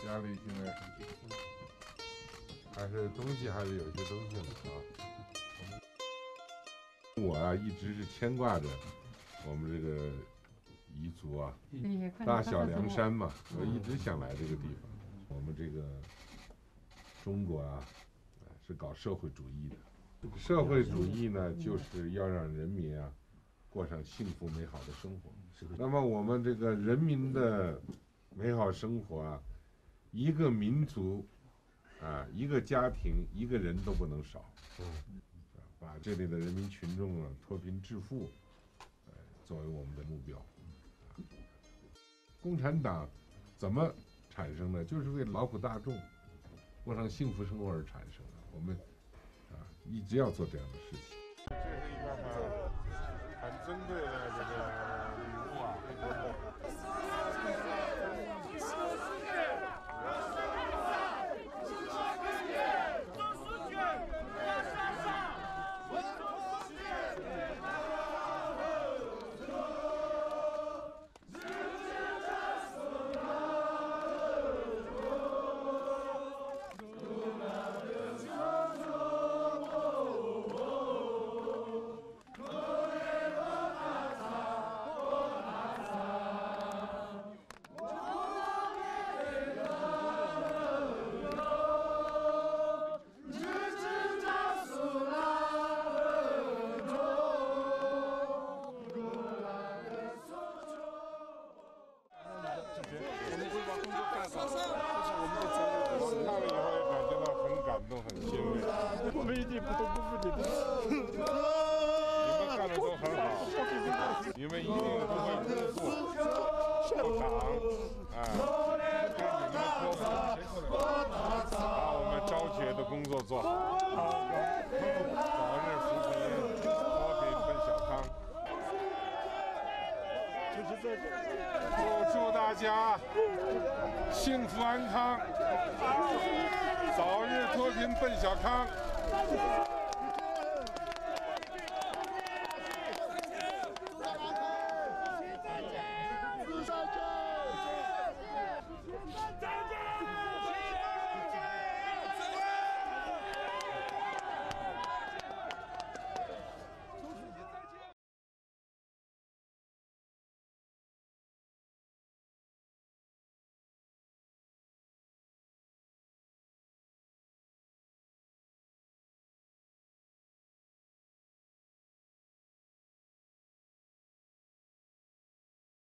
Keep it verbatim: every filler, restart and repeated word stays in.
家里现在还是东西还是有些东西的啊。我啊一直是牵挂着我们这个彝族啊，大小凉山嘛，我一直想来这个地方。我们这个中国啊，是搞社会主义的。社会主义呢，就是要让人民啊过上幸福美好的生活。那么我们这个人民的美好生活啊，一个民族啊，一个家庭，一个人都不能少。嗯，把这里的人民群众啊脱贫致富，呃，作为我们的目标。共产党怎么产生的？就是为劳苦大众过上幸福生活而产生的。我们啊，一直要做这样的事情。这是一个很很珍贵的这个礼物啊。 我们一定不会辜负你的。 你们干的都很好，你们一定不会辜负党，哎，对你们的托付，把我们招学的工作做好，早日扶贫，脱贫奔小康。祝祝大家幸福安康，早日脱贫奔小康。